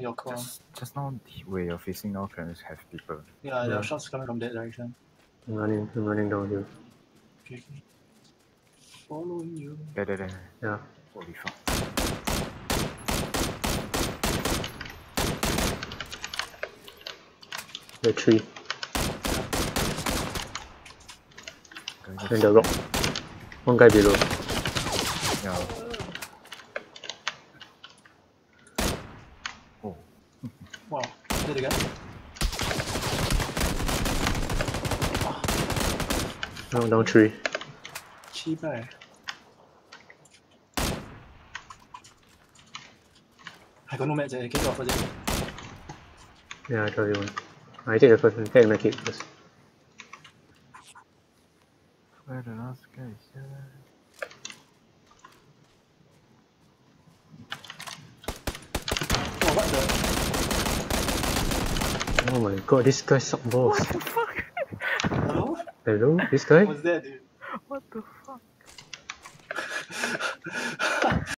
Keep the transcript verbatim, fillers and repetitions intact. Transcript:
your core. Just, just now, where you're facing now, can have people. Yeah, there Yeah. are shots coming from that direction. I'm running, I'm running down here. Okay, okay. Following you. There, there, there. Yeah. Holy fuck. The tree. Guys, And the rock. One guy below. yeah. Oh. Wow, did again? Down, down tree. Cheap, eh? I got no meds, eh? Can you offer it? Yeah, I tell you one. I take the first one. Take my kit first. Where the last guy is here? Oh, what the? Oh my god, this guy suck balls. What the fuck? Hello? Hello? This guy? What's that, dude? What the fuck?